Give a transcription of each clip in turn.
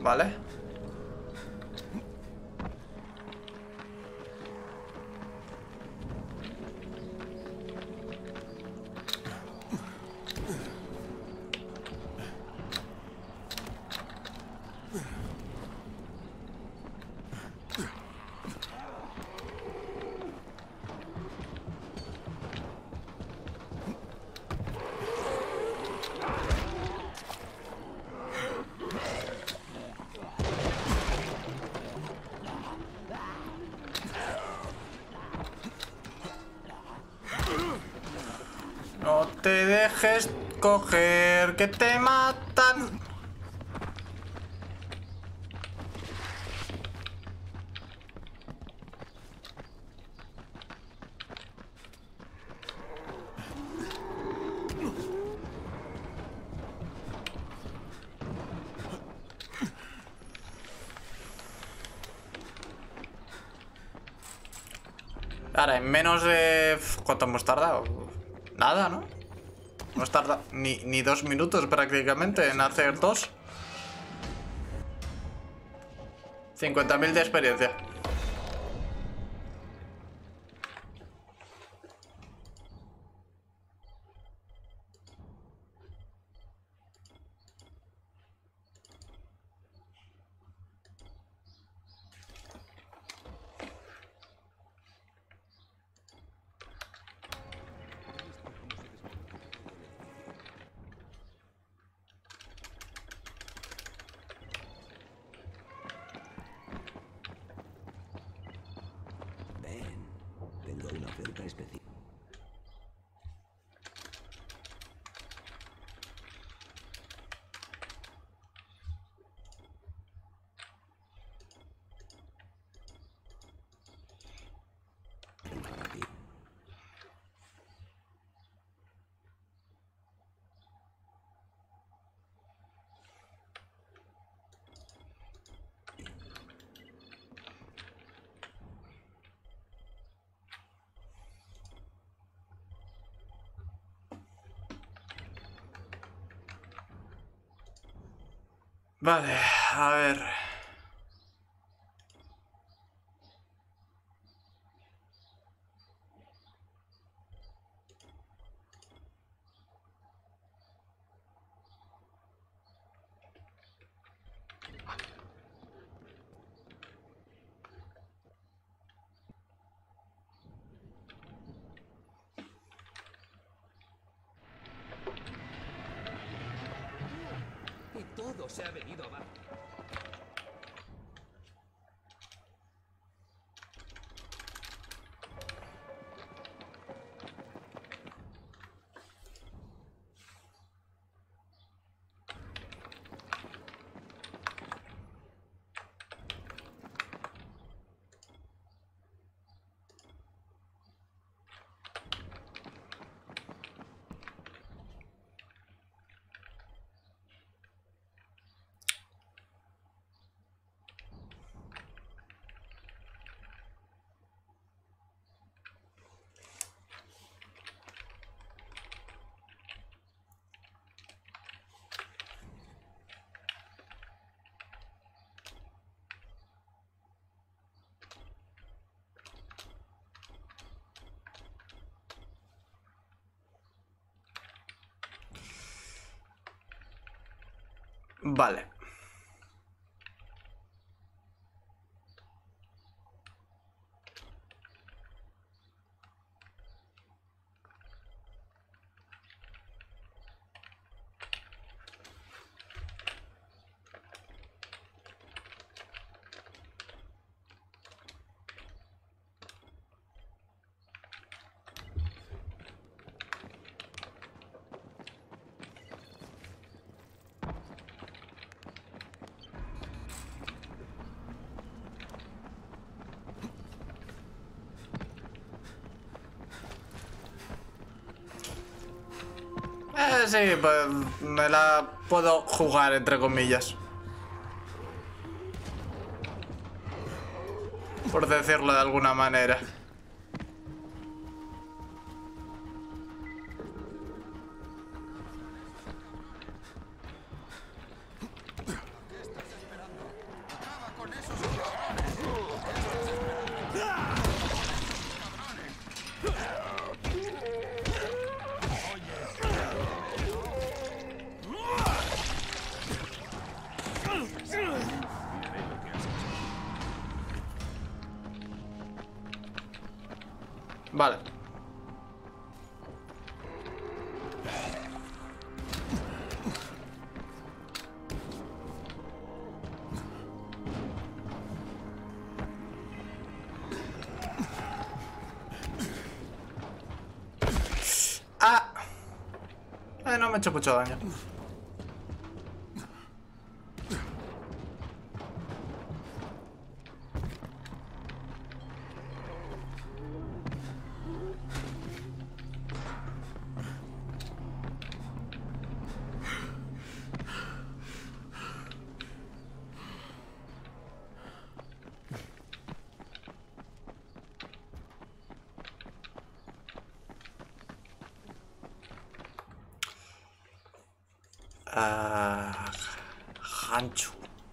Vale. No te dejes coger, que te matan. Ahora, en menos de... ¿Cuánto hemos tardado? Nada, ¿no? Hemos tardado ni 2 minutos prácticamente en hacer 2. 50.000 de experiencia. Tengo una oferta especial. Para ti. Vale, a ver. Y todo se ha venido abajo. Vale. Sí, pues me la puedo jugar, entre comillas. Por decirlo de alguna manera. ¿Qué estás esperando? Vale. ¡Ah! No me ha hecho mucho daño. Hanchu.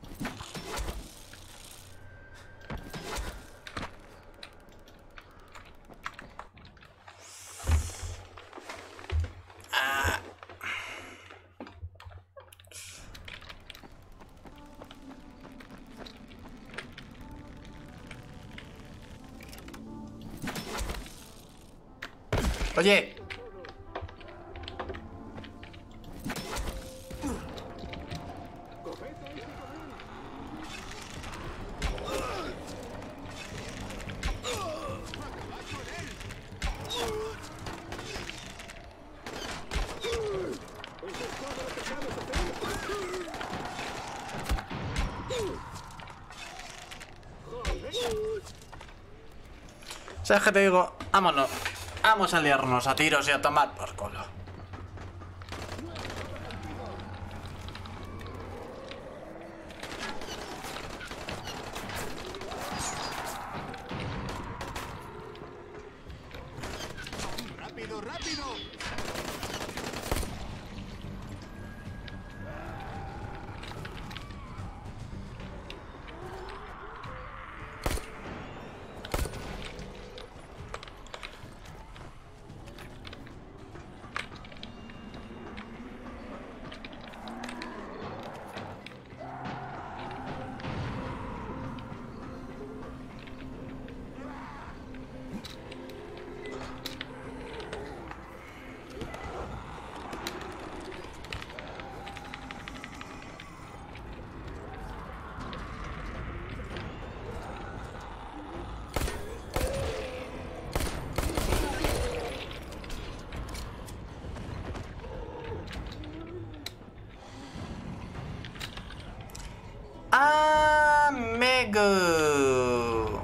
Oye. ¿Sabes qué te digo? Vámonos. Vamos a liarnos a tiros y a tomar por culo. ¡Rápido, rápido! Amigo.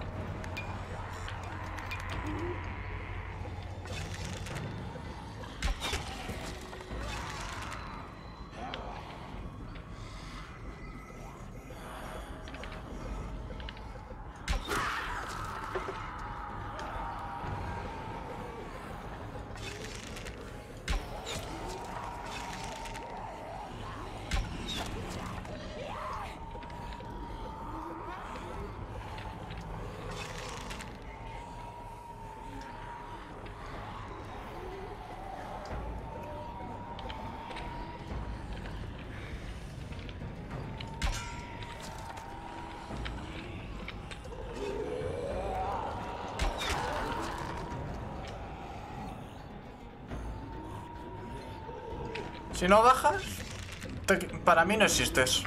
Si no bajas, para mí no existes.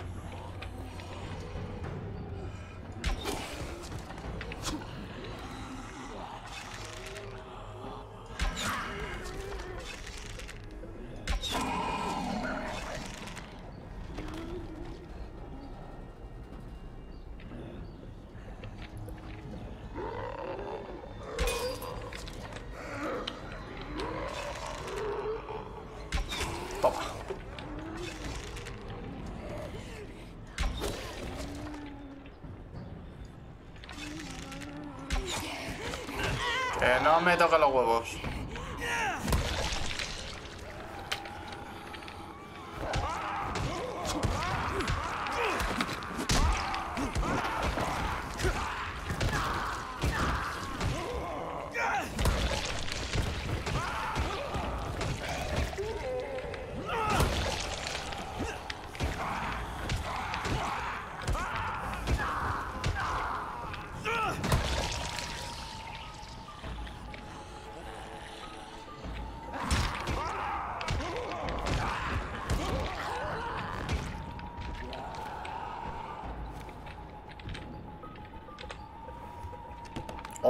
Toma. Que no me toque los huevos.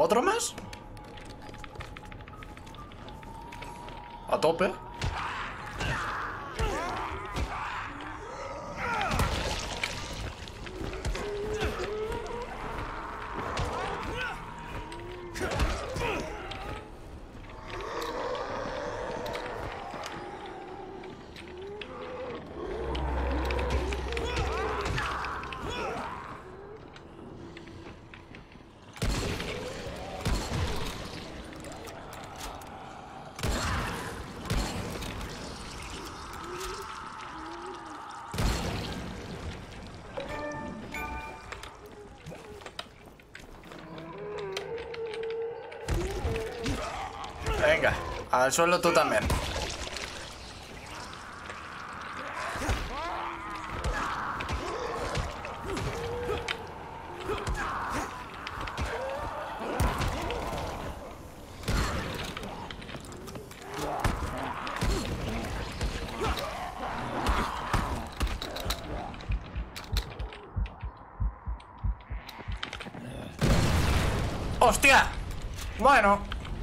¿Otro más? A tope. Venga, al suelo tú también. ¡Hostia! Bueno.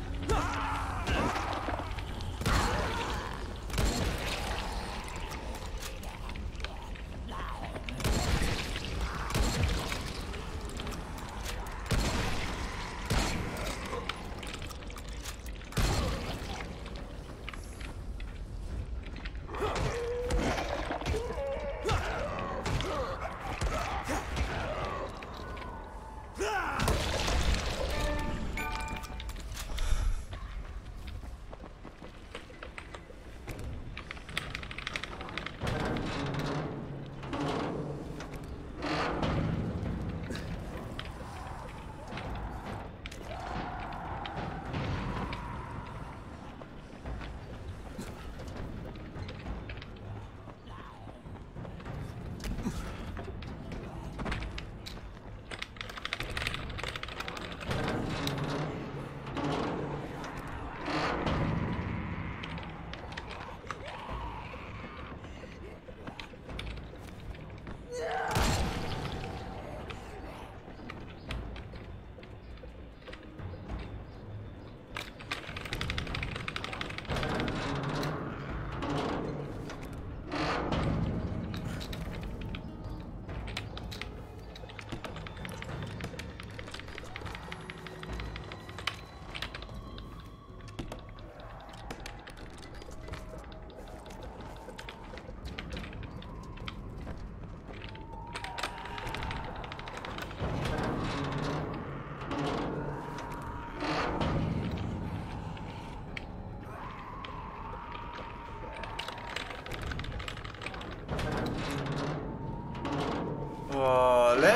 Vale.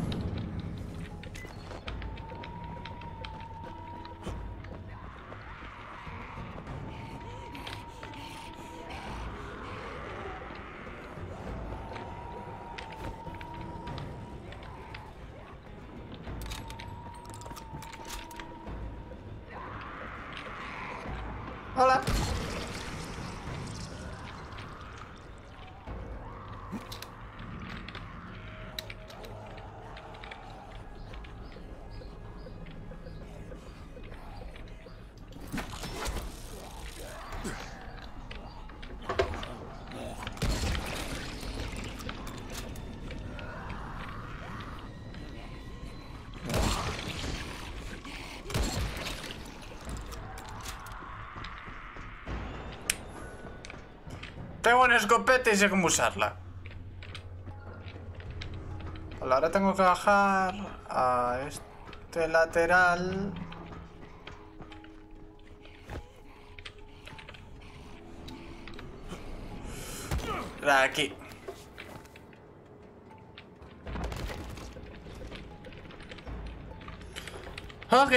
Hola. Tengo una escopeta y sé cómo usarla. Vale, ahora tengo que bajar a este lateral. Aquí. Ok.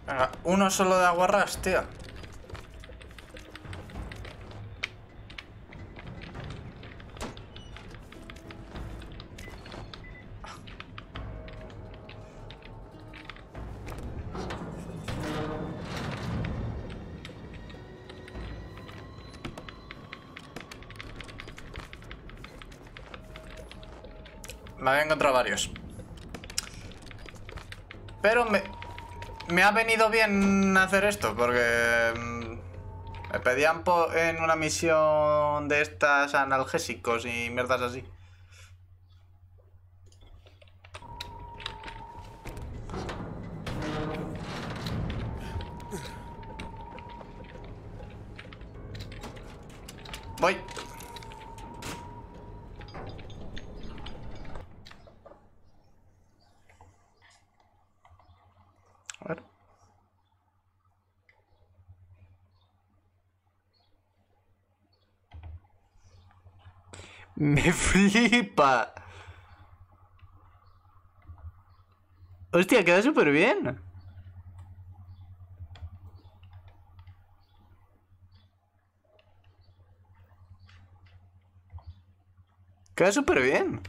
Venga, uno solo de aguarrás, tío. Me había encontrado varios. Pero me ha venido bien hacer esto, porque me pedían en una misión de estas analgésicos y mierdas así. Voy. A ver. Me flipa. Hostia, queda súper bien. Queda súper bien.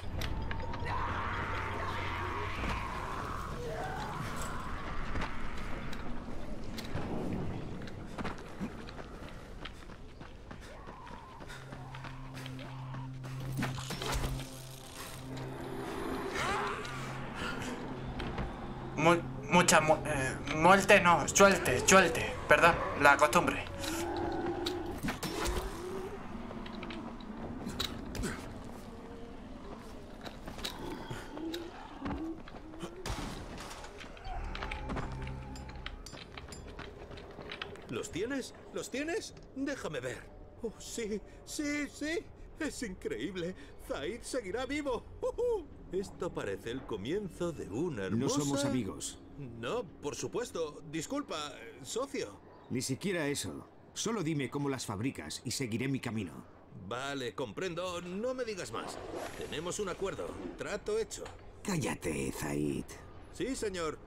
Mucha muerte no, suelte, perdón, la costumbre. ¿Los tienes? ¿Los tienes? Déjame ver. Oh, sí, sí, sí. Es increíble. Zaid seguirá vivo. Esto parece el comienzo de una hermosa... No somos amigos. No, por supuesto. Disculpa, socio. Ni siquiera eso. Solo dime cómo las fabricas y seguiré mi camino. Vale, comprendo. No me digas más. Tenemos un acuerdo. Trato hecho. Cállate, Zaid. Sí, señor.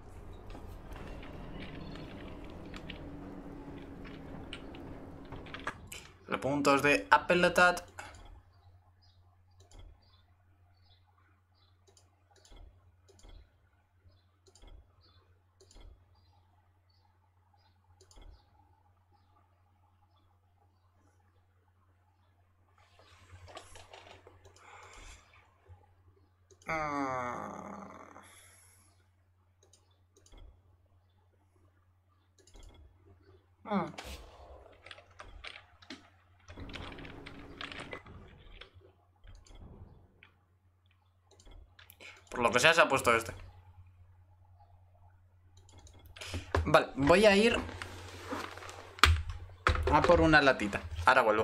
Los puntos de Appletat. Por lo que sea se ha puesto este. Vale, voy a ir a por una latita. Ahora vuelvo.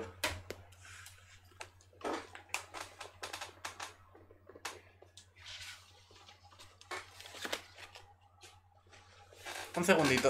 Un segundito.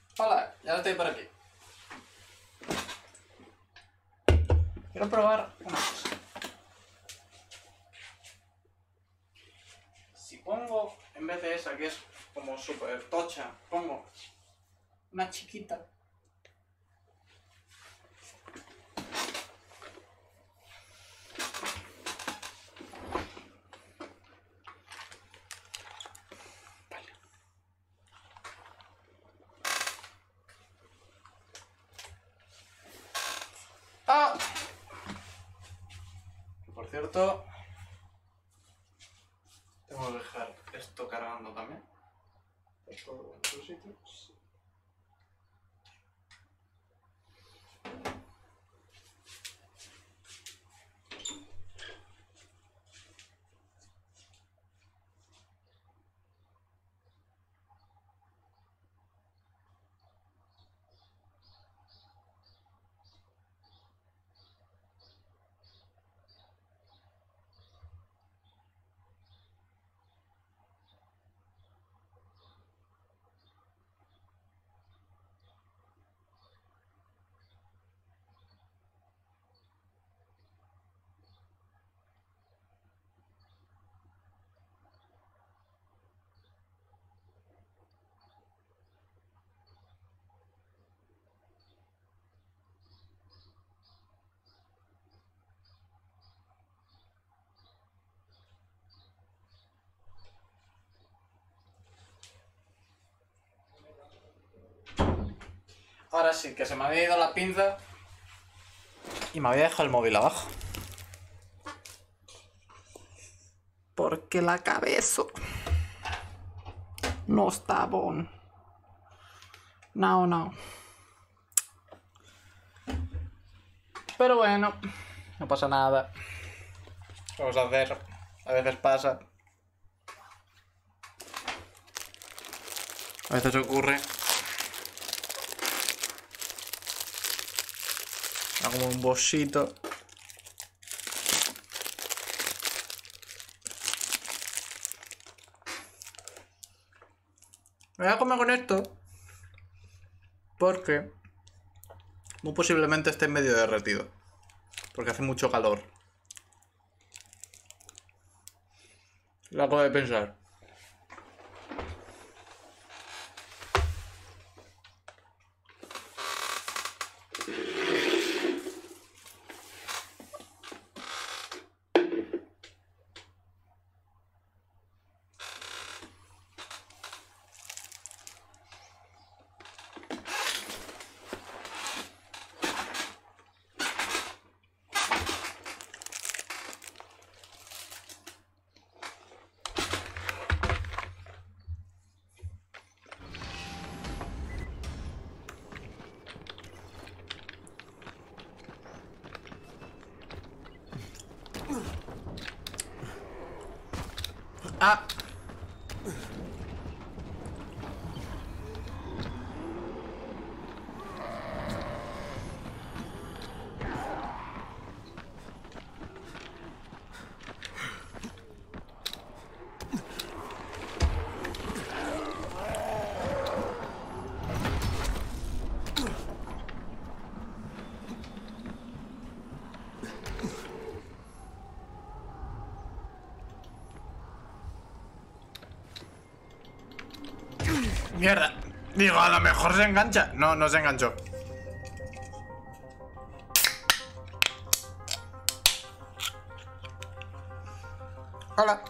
Hola, ya estoy por aquí. Quiero probar una cosa. Si pongo, en vez de esa que es como súper tocha, pongo una chiquita. ¡Ah! Por cierto, tengo que dejar esto cargando también. Esto en su sitio. Ahora sí, que se me había ido la pinza y me había dejado el móvil abajo. Porque la cabeza no está bon. No. Pero bueno, no pasa nada. Vamos a hacer. A veces pasa. A veces ocurre. Como un bolsito. Me voy a comer con esto porque muy posiblemente esté medio derretido porque hace mucho calor. Lo acabo de pensar. Ah. Mierda. Digo, a lo mejor se engancha. No, no se enganchó. Hola.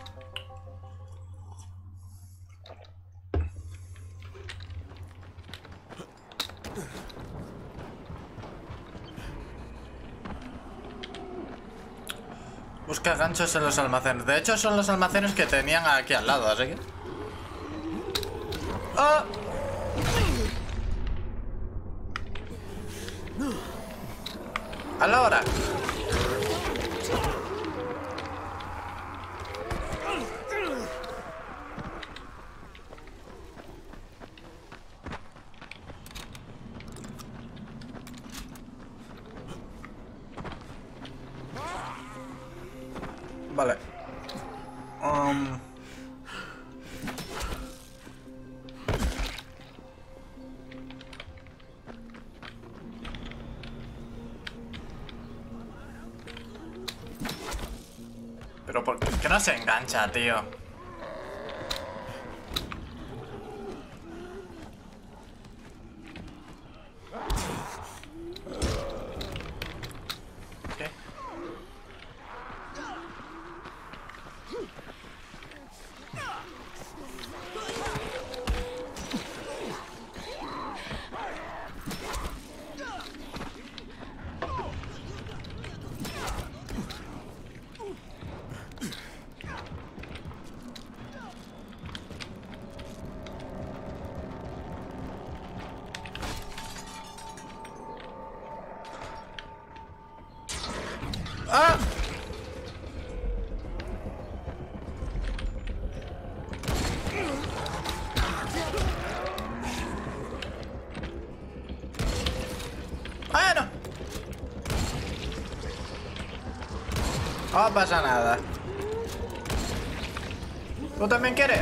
Busca ganchos en los almacenes. De hecho, son los almacenes que tenían aquí al lado, así que... ¡Oh! ¡A la hora! Vale. Pero ¿por qué no se engancha, tío? ¿Qué? ¡Ah! ¡Bueno! No pasa nada. ¿Tú también quieres?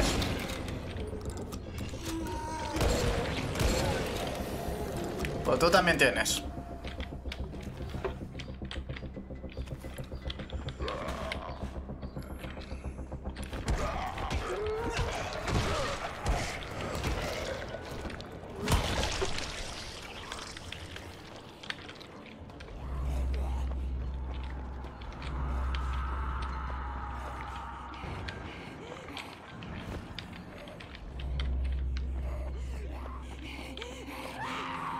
Pues tú también tienes.